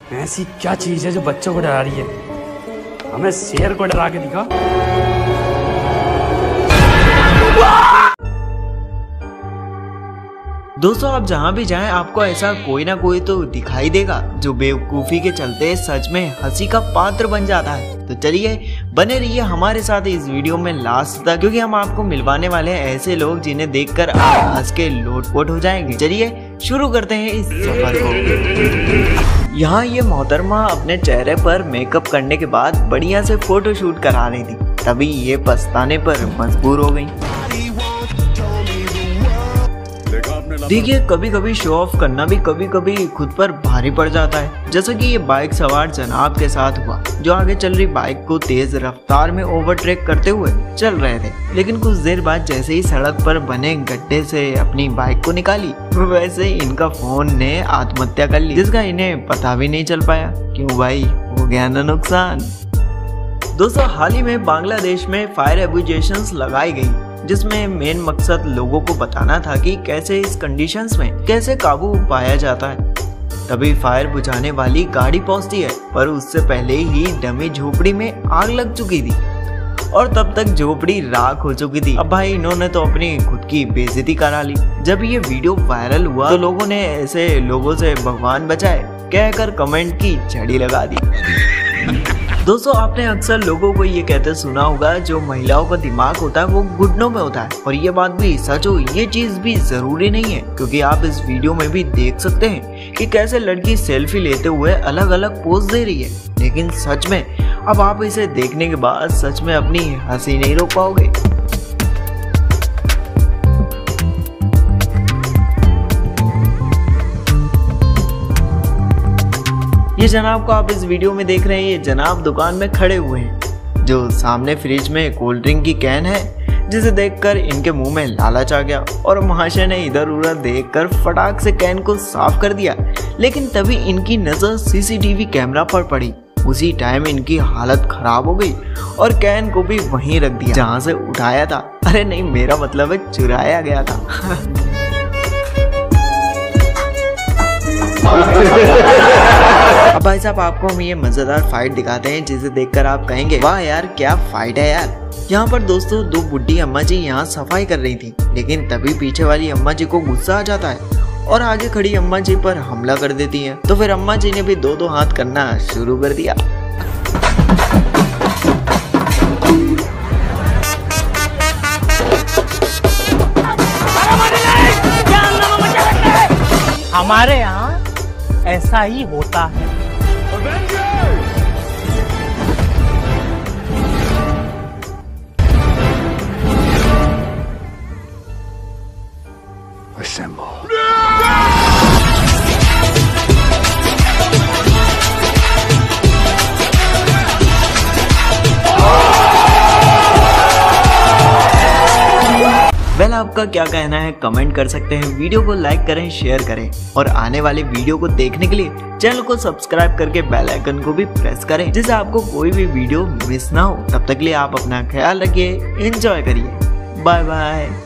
ऐसी क्या चीज है जो बच्चों को डरा रही है? हमें शेर को डरा के दिखा। दोस्तों आप जहाँ भी जाएं आपको ऐसा कोई ना कोई तो दिखाई देगा जो बेवकूफ़ी के चलते सच में हंसी का पात्र बन जाता है। तो चलिए बने रहिए हमारे साथ इस वीडियो में लास्ट तक, क्योंकि हम आपको मिलवाने वाले हैं ऐसे लोग जिन्हें देखकर आप हंस के लोटपोट हो जाएंगे। चलिए शुरू करते हैं इस सफर को। यहाँ ये मोहतरमा अपने चेहरे पर मेकअप करने के बाद बढ़िया से फोटो शूट करा रही थी, तभी ये पछताने पर मजबूर हो गई। देखिए कभी कभी शो ऑफ करना भी कभी कभी खुद पर भारी पड़ जाता है, जैसा कि ये बाइक सवार जनाब के साथ हुआ, जो आगे चल रही बाइक को तेज रफ्तार में ओवरटेक करते हुए चल रहे थे, लेकिन कुछ देर बाद जैसे ही सड़क पर बने गड्ढे से अपनी बाइक को निकाली, वैसे इनका फोन ने आत्महत्या कर ली, जिसका इन्हें पता भी नहीं चल पाया। क्यों भाई, हो गया ना नुकसान। दोस्तों हाल ही में बांग्लादेश में फायर एब्यूजेशंस लगाई गई, जिसमें मेन मकसद लोगों को बताना था कि कैसे इस कंडीशंस में कैसे काबू पाया जाता है। तभी फायर बुझाने वाली गाड़ी पहुंचती है, पर उससे पहले ही डमी झोपड़ी में आग लग चुकी थी और तब तक झोपड़ी राख हो चुकी थी। अब भाई इन्होंने तो अपनी खुद की बेइज्जती करा ली। जब ये वीडियो वायरल हुआ तो लोगों ने ऐसे लोगों से भगवान बचाए कहकर कमेंट की झड़ी लगा दी। दोस्तों आपने अक्सर लोगों को ये कहते सुना होगा, जो महिलाओं का दिमाग होता है वो घुटनों में होता है, और ये बात भी सच हो, ये चीज भी जरूरी नहीं है, क्योंकि आप इस वीडियो में भी देख सकते हैं कि कैसे लड़की सेल्फी लेते हुए अलग अलग पोज दे रही है। लेकिन सच में अब आप इसे देखने के बाद सच में अपनी हंसी नहीं रोक पाओगे। ये जनाब को आप इस वीडियो में देख रहे हैं, ये जनाब दुकान में खड़े हुए हैं, जो सामने फ्रिज में कोल्ड ड्रिंक की कैन है, जिसे देखकर इनके मुंह में लालच आ गया और महाशय ने इधर उधर देखकर फटाक से कैन को साफ कर दिया। लेकिन तभी इनकी नजर सीसीटीवी कैमरा पर पड़ी। उसी टाइम इनकी हालत खराब हो गई और कैन को भी वहीं रख दिया जहाँ से उठाया था। अरे नहीं, मेरा मतलब है चुराया गया था। अब भाई साहब आपको हम ये मजेदार फाइट दिखाते हैं, जिसे देखकर आप कहेंगे वाह यार क्या फाइट है यार। यहाँ पर दोस्तों दो बुढ़ी अम्मा जी यहाँ सफाई कर रही थी, लेकिन तभी पीछे वाली अम्मा जी को गुस्सा आ जाता है और आगे खड़ी अम्मा जी पर हमला कर देती है। तो फिर अम्मा जी ने भी दो दो हाथ करना शुरू कर दिया। हमारे यहाँ ऐसा ही होता है। वेल आपका क्या कहना है कमेंट कर सकते हैं। वीडियो को लाइक करें, शेयर करें और आने वाले वीडियो को देखने के लिए चैनल को सब्सक्राइब करके बेल आइकन को भी प्रेस करें, जिससे आपको कोई भी वीडियो मिस ना हो। तब तक के लिए आप अपना ख्याल रखिए, एंजॉय करिए, बाय बाय।